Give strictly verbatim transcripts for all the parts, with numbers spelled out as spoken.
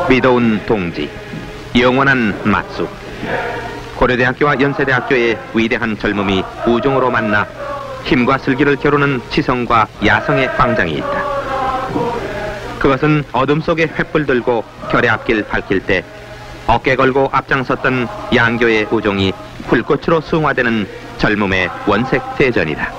믿어온 동지, 영원한 맞수. 고려대학교와 연세대학교의 위대한 젊음이 우정으로 만나 힘과 슬기를 겨루는 지성과 야성의 광장이 있다. 그것은 어둠 속에 횃불 들고 결의 앞길 밝힐 때 어깨 걸고 앞장섰던 양교의 우정이 불꽃으로 승화되는 젊음의 원색 대전이다.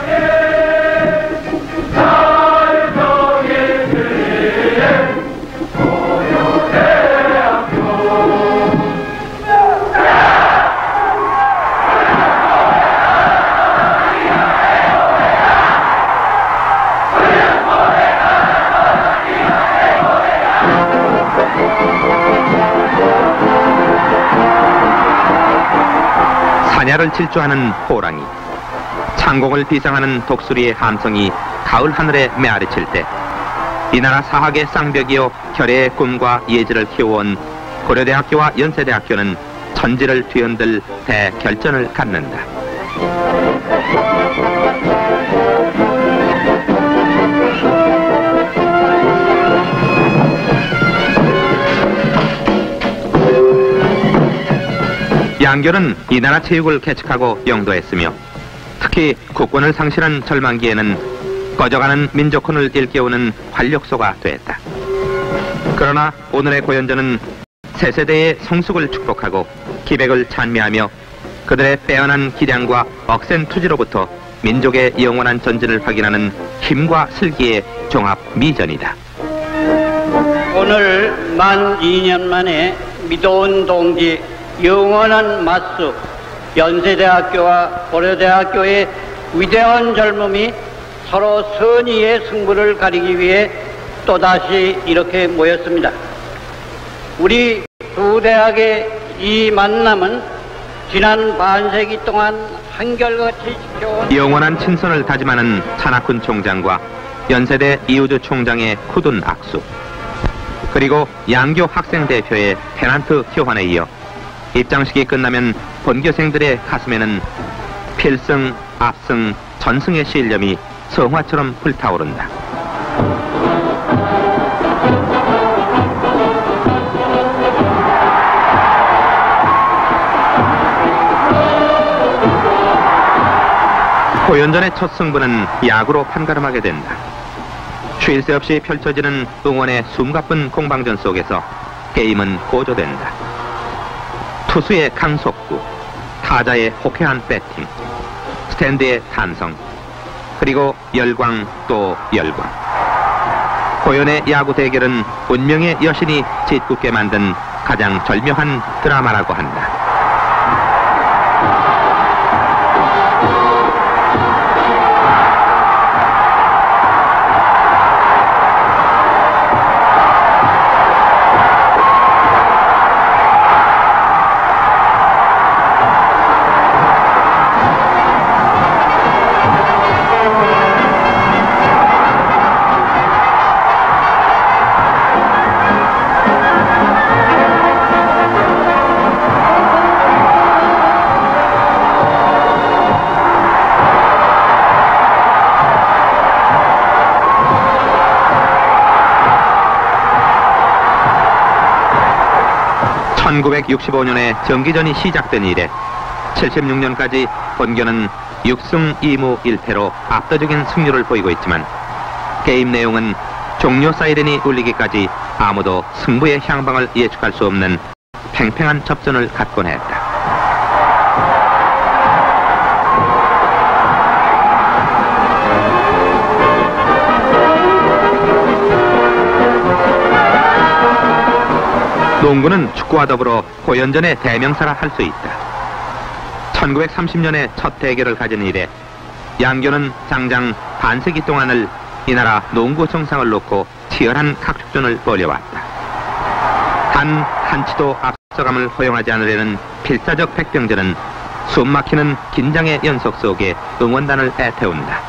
사냐를 질주하는 호랑이, 창공을 비상하는 독수리의 함성이 가을 하늘에 메아리칠 때 이 나라 사학의 쌍벽이요 결의의 꿈과 예지를 키워온 고려대학교와 연세대학교는 천지를 뒤흔들 대결전을 갖는다. 양교는 이 나라 체육을 개척하고 영도했으며 특히 국권을 상실한 절망기에는 꺼져가는 민족혼을 일깨우는 활력소가 됐다. 그러나 오늘의 고연전은 새 세대의 성숙을 축복하고 기백을 찬미하며 그들의 빼어난 기량과 억센 투지로부터 민족의 영원한 전진을 확인하는 힘과 슬기의 종합 미전이다. 오늘 만 이 년 만에 믿어온 동지 영원한 맞수 연세대학교와 고려대학교의 위대한 젊음이 서로 선의의 승부를 가리기 위해 또다시 이렇게 모였습니다. 우리 두 대학의 이 만남은 지난 반세기 동안 한결같이 지켜온 영원한 친선을 다짐하는 차나쿤 총장과 연세대 이우주 총장의 굳은 악수, 그리고 양교 학생대표의 페난트 교환에 이어 입장식이 끝나면 본교생들의 가슴에는 필승, 압승, 전승의 신념이 성화처럼 불타오른다. 고연전의 첫 승부는 야구로 판가름하게 된다. 쉴 새 없이 펼쳐지는 응원의 숨가쁜 공방전 속에서 게임은 고조된다. 투수의 강속구, 타자의 호쾌한 배팅, 스탠드의 탄성, 그리고 열광 또 열광. 고연의 야구 대결은 운명의 여신이 짓궂게 만든 가장 절묘한 드라마라고 한다. 천구백육십오 년에 정기전이 시작된 이래 칠십육 년까지 본교는 육 승 이 무 일 패로 압도적인 승률을 보이고 있지만 게임 내용은 종료 사이렌이 울리기까지 아무도 승부의 향방을 예측할 수 없는 팽팽한 접전을 갖곤 했다. 농구는 축구와 더불어 고연전의 대명사라 할 수 있다. 천구백삼십 년에 첫 대결을 가진 이래 양교는 장장 반세기 동안을 이 나라 농구 정상을 놓고 치열한 각축전을 벌여왔다. 단 한치도 앞서감을 허용하지 않으려는 필사적 백병전은 숨막히는 긴장의 연속 속에 응원단을 애태운다.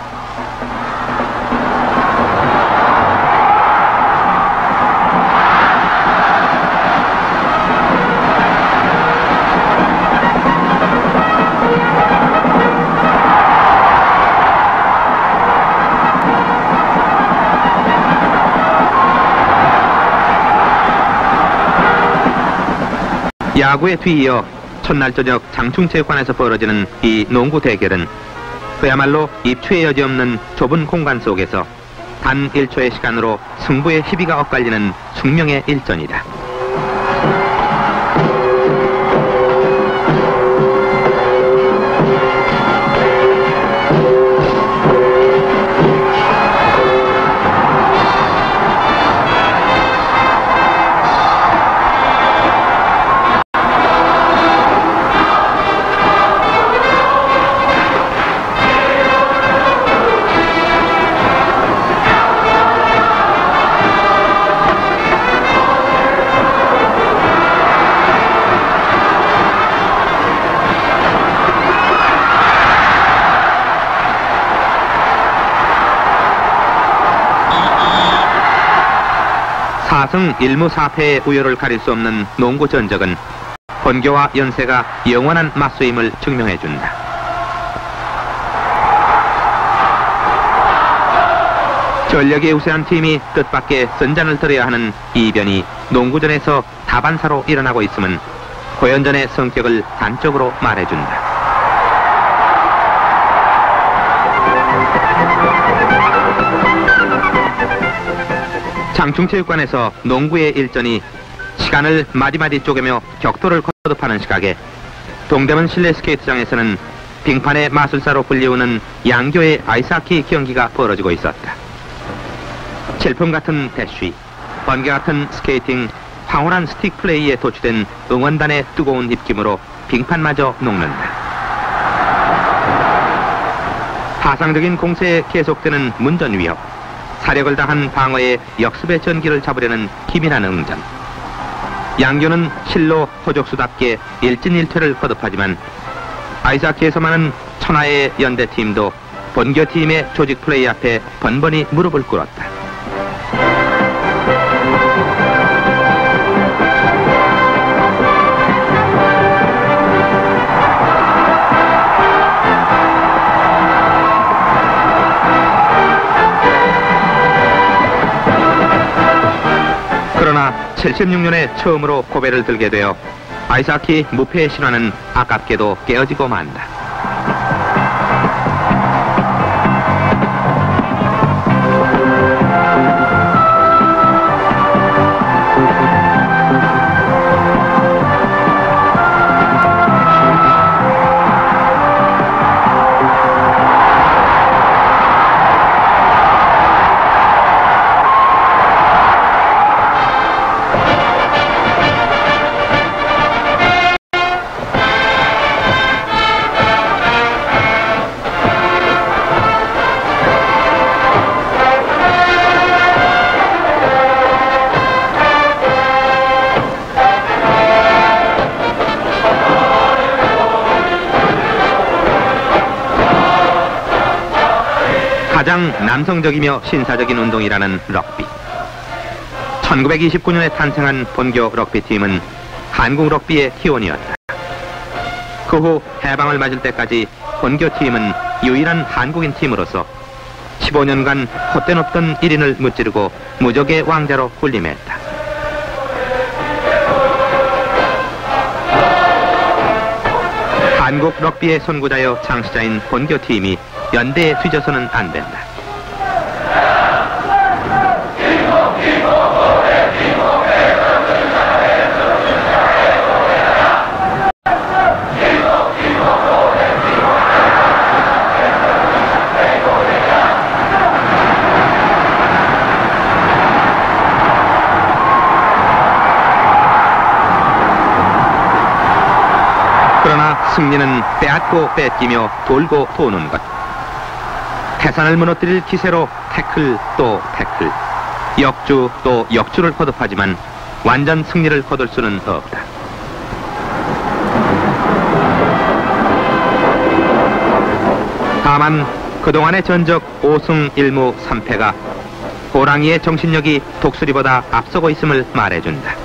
야구에 뒤이어 첫날 저녁 장충체육관에서 벌어지는 이 농구 대결은 그야말로 입추의 여지없는 좁은 공간 속에서 단 일 초의 시간으로 승부의 희비가 엇갈리는 숙명의 일전이다. 사 승 일 무 사 패의 우열을 가릴 수 없는 농구 전적은 본교와 연세가 영원한 맞수임을 증명해준다. 전력이 우세한 팀이 뜻밖의 선잔을 들어야 하는 이변이 농구전에서 다반사로 일어나고 있음은 고연전의 성격을 단적으로 말해준다. 장충체육관에서 농구의 일전이 시간을 마디마디 쪼개며 격돌을 거듭하는 시각에 동대문 실내 스케이트장에서는 빙판의 마술사로 불리우는 양교의 아이스하키 경기가 벌어지고 있었다. 질풍 같은 대쉬, 번개 같은 스케이팅, 황홀한 스틱 플레이에 도취된 응원단의 뜨거운 입김으로 빙판마저 녹는다. 파상적인 공세에 계속되는 문전 위협, 사력을 다한 방어에 역습의 전기를 잡으려는 기민한 응전. 양교는 실로 호적수답게 일진일퇴를 거듭하지만 아이스하키에서만은 천하의 연대팀도 본교팀의 조직 플레이 앞에 번번이 무릎을 꿇었다. 그러나 칠십육 년에 처음으로 고배를 들게 되어 아이스하키 무패의 신화는 아깝게도 깨어지고 만다. 가장 남성적이며 신사적인 운동이라는 럭비. 천구백이십구 년에 탄생한 본교 럭비팀은 한국 럭비의 기원이었다. 그 후 해방을 맞을 때까지 본교팀은 유일한 한국인 팀으로서 십오 년간 헛된 없던 일 인을 무찌르고 무적의 왕자로 군림했다. 한국 럭비의 선구자여 창시자인 본교팀이 연대에 뒤져서는 안 된다. 그러나 승리는 빼앗고 뺏기며 돌고 도는 것. 태산을 무너뜨릴 기세로 태클 또 태클, 역주 또 역주를 거듭하지만 완전 승리를 거둘 수는 없다. 다만 그동안의 전적 오 승 일 무 삼 패가 호랑이의 정신력이 독수리보다 앞서고 있음을 말해준다.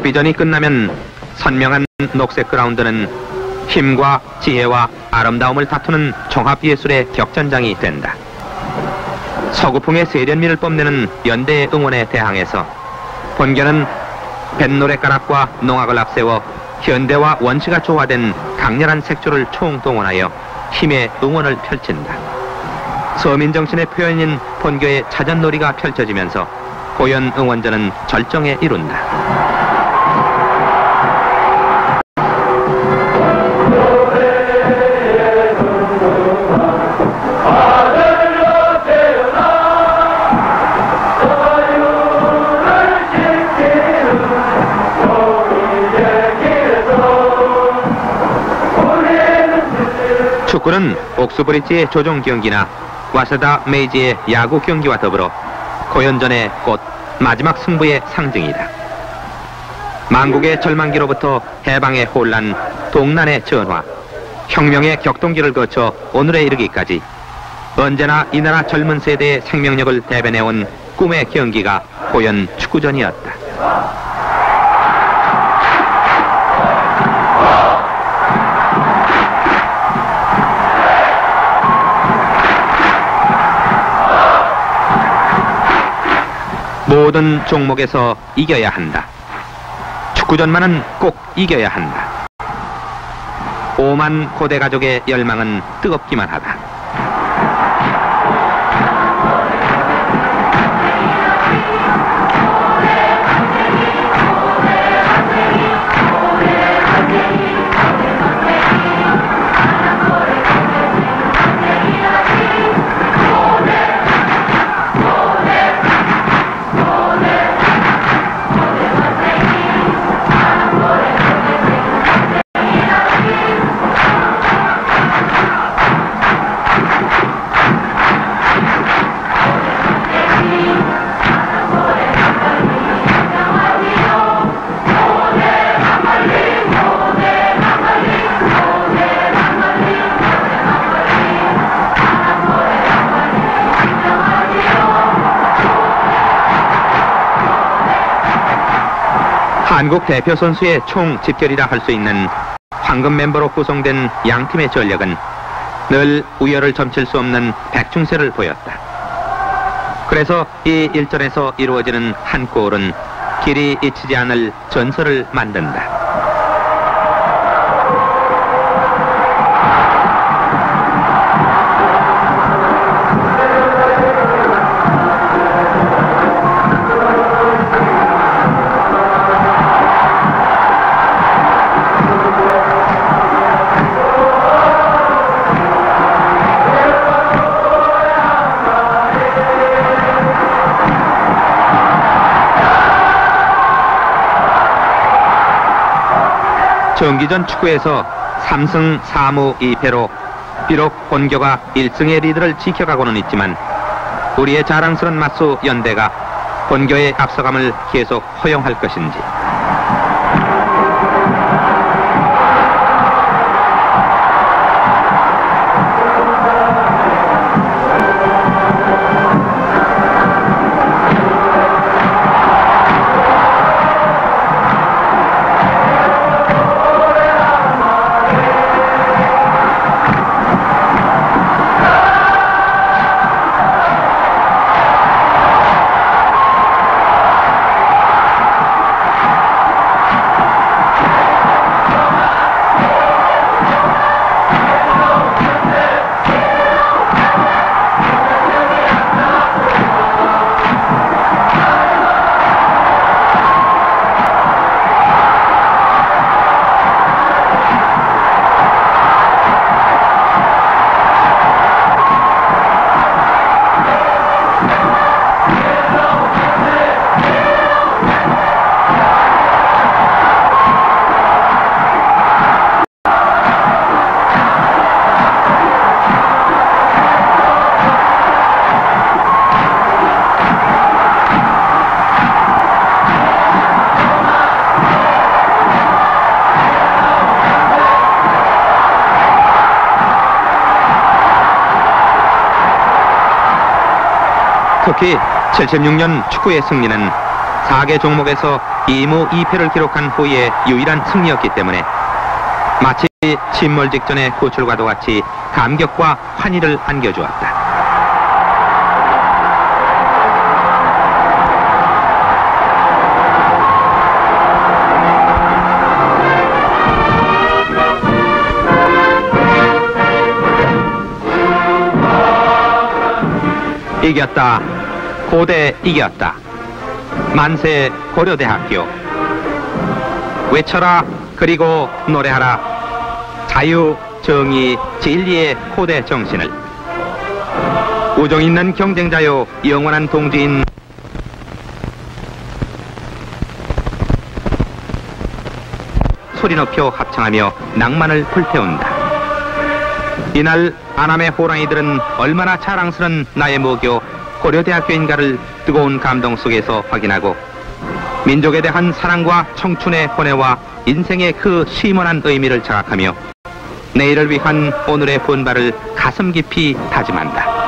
럭비전이 끝나면 선명한 녹색 그라운드는 힘과 지혜와 아름다움을 다투는 종합예술의 격전장이 된다. 서구풍의 세련미를 뽐내는 연대의 응원에 대항해서 본교는 뱃노랫가락과 농악을 앞세워 현대와 원시가 조화된 강렬한 색조를 총동원하여 힘의 응원을 펼친다. 서민정신의 표현인 본교의 자전놀이가 펼쳐지면서 고연 응원전은 절정에 이룬다. 축구는 옥스브리지의 조종 경기나 와세다 메이지의 야구 경기와 더불어 고연전의 꽃 마지막 승부의 상징이다. 만국의 절망기로부터 해방의 혼란, 동난의 전화, 혁명의 격동기를 거쳐 오늘에 이르기까지 언제나 이 나라 젊은 세대의 생명력을 대변해온 꿈의 경기가 고연 축구전이었다. 모든 종목에서 이겨야 한다. 축구전만은 꼭 이겨야 한다. 오만 고대 가족의 열망은 뜨겁기만 하다. 한국 대표 선수의 총 집결이라 할 수 있는 황금 멤버로 구성된 양팀의 전력은 늘 우열을 점칠 수 없는 백중세를 보였다. 그래서 이 일전에서 이루어지는 한 골은 길이 잊히지 않을 전설을 만든다. 정기전 축구에서 삼승 사무 이패로 비록 본교가 일승의 리드를 지켜가고는 있지만 우리의 자랑스러운 맞수 연대가 본교의 앞서감을 계속 허용할 것인지. 특히 칠십육 년 축구의 승리는 사 개 종목에서 이무 이패를 기록한 후의 유일한 승리였기 때문에 마치 침몰 직전의 구출과도 같이 감격과 환희를 안겨주었다. 이겼다. 고대 이겼다. 만세 고려대학교. 외쳐라 그리고 노래하라. 자유, 정의, 진리의 고대 정신을. 우정 있는 경쟁자요 영원한 동지인 소리 높여 합창하며 낭만을 불태운다. 이날 안암의 호랑이들은 얼마나 자랑스런 나의 모교 고려대학교인가를 뜨거운 감동 속에서 확인하고 민족에 대한 사랑과 청춘의 혼애와 인생의 그 시원한 의미를 자각하며 내일을 위한 오늘의 분발을 가슴 깊이 다짐한다.